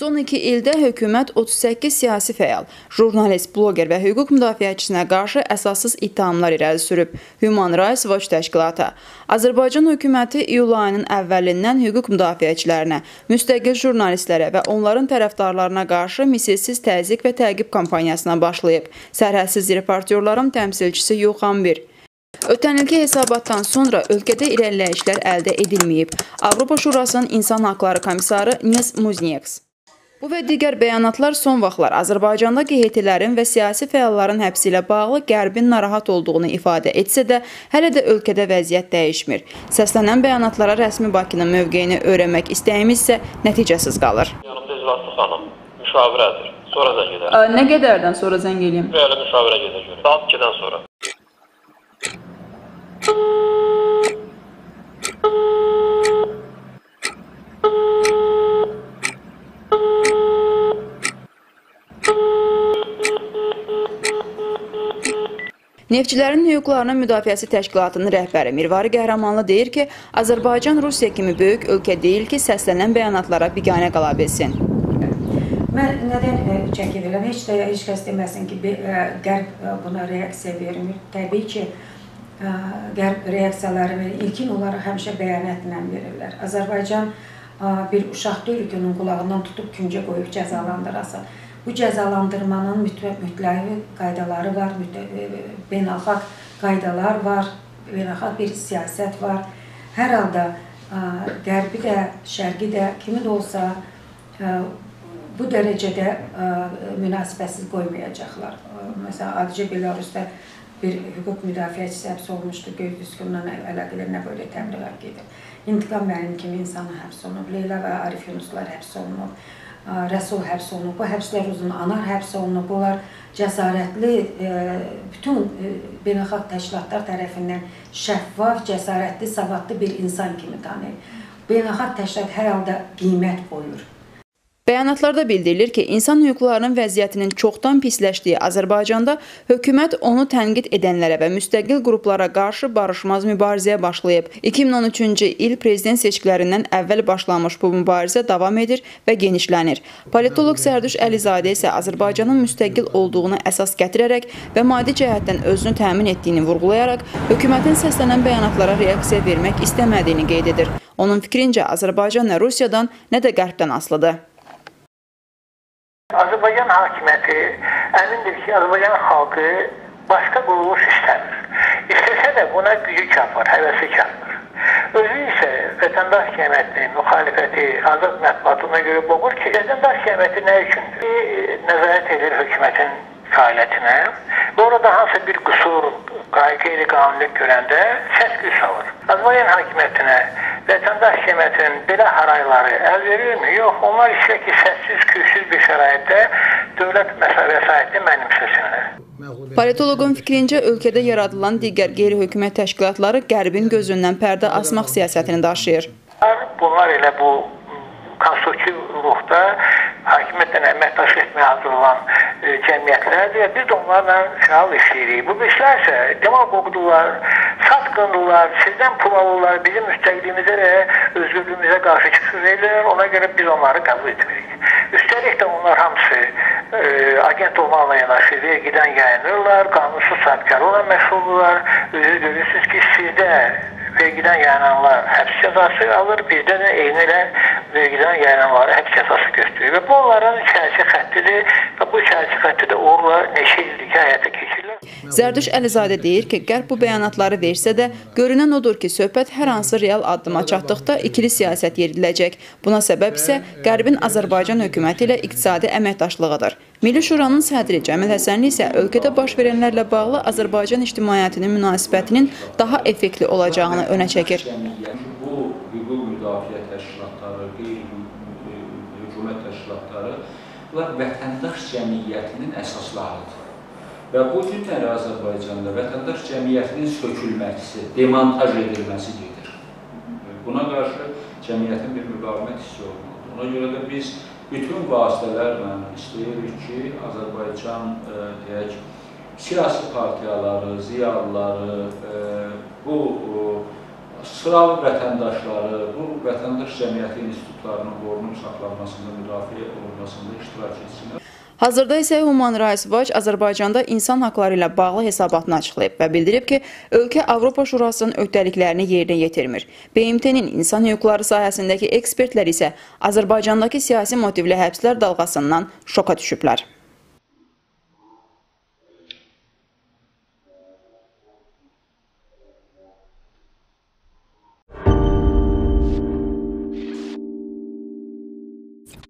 Son 2 ildə hökumət 38 siyasi fəal, jurnalist, bloger və hüquq müdafiəçisinə qarşı əsassız ittihamlar irəli sürüb. Human Rights Watch təşkilatı Azərbaycan hökuməti iyul ayının əvvəlindən hüquq müdafiəçilərinə, müstəqil jurnalistlərə və onların tərəfdarlarına qarşı misilsiz təzyiq və təqib kampaniyasına başlayıb. Sərhədsiz reportyorların təmsilçisi Yoxan Bir. Ötən ilki hesabatdan sonra ölkədə irəliləyişlər əldə edilməyib. Avropa Şurasının İnsan Haqları Komissarı Nils Muznieks. Bu və digər bəyanatlar son vaxtlar Azərbaycanda QHT-lərin və siyasi fəalların həbsi ilə bağlı Qərbin narahat olduğunu ifadə etsə də, hələ də ölkədə vəziyyət dəyişmir. Səslənən bəyanatlara rəsmi Bakının mövqeyini öyrənmək istəyimiz isə nəticəsiz qalır. Yanımda İzvatlı xanım, müşavirədir. Sonra zəng edər. Nə qədərdən sonra zəng edeyim? Belə müşavirə gedə görə. Saat 2-dən sonra. Neftçilərin hüquqlarının müdafiəsi təşkilatının rəhbəri Mirvari Qəhrəmanlı deyir ki, Azərbaycan Rusiya kimi böyük ölkə deyil ki, səslənən bəyanatlara biganə qala bilsin. Mən nədən çəkinirəm? Heç kəs deməsin ki, Qərb buna reaksiya vermir. Təbii ki, Qərb reaksiyaları verir. İlkin olaraq həmişə bəyanətlə verirlər. Azərbaycan bir uşaq deyil ki, onun qulağından tutub küncə qoyub cəzalandırasın. Bu cəzalandırmanın mütləq qaydaları var, beynəlxalq qaydalar var, beynəlxalq bir siyasət var. Hər halda Qərbi də, Şərqi də, kimi də olsa bu dərəcədə münasibətsiz qoymayacaqlar. Məsələn, adicə Belarusda bir hüquq müdafiəçisi həbs olmuşdu, göy düzgünlə əlaqəli nə böyle təbliğat gedir. İntiqam müəllim kimi insanı həbs olunub, Leyla və Arif Yunuslar həbs olunub. Rəsul həbs olunub, bu həbslər uzun, Anar həbs olunub, bunlar cəsarətli, bütün beynəlxalq təşkilatlar tərəfindən şəffaf, cəsarətli, savadlı bir insan kimi tanıyır. Beynəlxalq təşkilat hər halda qiymət qoyur. Bəyanatlarda bildirilir ki, insan hüquqlarının vəziyyətinin çoxdan pisləşdiyi Azərbaycanda hökumət onu tənqid edənlərə və müstəqil qruplara qarşı barışmaz mübarizəyə başlayıb. 2013-cü il prezident seçkilərindən əvvəl başlanmış bu mübarizə davam edir və genişlənir. Politoloq Zərduş Əlizadə isə Azərbaycanın müstəqil olduğunu əsas gətirərək və maddi cəhətdən özünü təmin etdiyini vurğulayaraq, hökumətin səslənən bəyanatlara reaksiya vermək istəmədiyini qeyd edir. Onun fikrincə, Azərbaycan nə Rusiyadan, nə də Qərbdən asılıdır. Azərbaycan hakimiyyəti əmindir ki, Azərbaycan xalqı başqa quruluş istəmir. İstəsə də buna gücü çatmır, həvəsi çatmır. Özü isə vətəndaş cəmiyyətini, müxalifəti, azad mətbuatına görə boğur ki, vətəndaş cəmiyyəti nə üçündür? Nəzarət edir hökumətin fəaliyyətinə və orada hansı bir qüsur, qeyri-qanunilik görəndə səs-küy salır. Azərbaycan hakimiyyətinə vətəndaş cəmiyyətinin belə harayları əl verirmi? Yox, onlar istəyir ki, səssiz, küysüz bir şəraitdə dövlət vəsaitini mənimsəsinlər. Politoloqun fikrincə, ölkədə yaradılan digər qeyri-hökumət təşkilatları Qərbin gözündən pərdə asmaq siyasətini daşıyır. Bunlar elə bu konstruktiv ruhda hakimiyyətlə əməkdaşlıq etməyə hazır olan cəmiyyətlərdir. Biz də onlarla fəal işləyirik. Bu işlər isə demagogdurlar, satqındırlar, sizdən pul alırlar, bizim müstəqilliyimizə və özgürlüyümüzə qarşı çıxış edirlər. Ona görə biz onları qəbul etmirik. Üstəlik də onlar hamısı agent olmaqla yanaşı vergidən yayınırlar, qanunsuz sahibkarlıqla məşğuldurlar. Özünüz görürsünüz ki, sizdə vergidən yayınanlar həbs cəzası alır, bizdə də eyni ilə vergidən yayınanları həbs cəzası göstərir. Və bu onların çərçi xəttidir və bu çərçi xətti də uğurla neçə illik həyata keçirilir. Zərduş Əlizadə deyir ki, Qərb bu bəyanatları versə də, görünən odur ki, söhbət hər hansı real addıma çatdıqda ikili siyasət yeridiləcək. Buna səbəb isə Qərbin Azərbaycan hökuməti ilə iqtisadi əməkdaşlığıdır. Milli Şuranın sədri Cəmil Həsənli isə ölkədə baş verənlərlə bağlı Azərbaycan ictimaiyyətinin münasibətinin daha effektli olacağını önə çəkir. Bu hüquq müdafiə təşkilatları, qeyri-hökumət təşkilatları, bunlar vətəndaş cəmiyyətinin əsaslarıdır. Və bu günləri Azərbaycanda vətəndaş cəmiyyətinin sökülməsi, demontaj edilməsi gedir. Buna qarşı cəmiyyətin bir müqavimət hissi olmalıdır. Ona görə də biz bütün vasitələrlə istəyirik ki, Azərbaycan siyasi partiyaları, ziyalıları bu sıralı vətəndaşları, bu vətəndaş cəmiyyəti institutlarının qorunub saxlanmasında, müdafiə olunmasında iştirak etsinlər. Hazırda isə Human Rights Watch Azərbaycanda insan haqları ilə bağlı hesabatını açıqlayıb və bildirib ki, ölkə Avropa Şurasının öhdəliklərini yerinə yetirmir. BMT-nin insan hüquqları sahəsindəki ekspertlər isə Azərbaycandakı siyasi motivli həbslər dalğasından şoka düşüblər.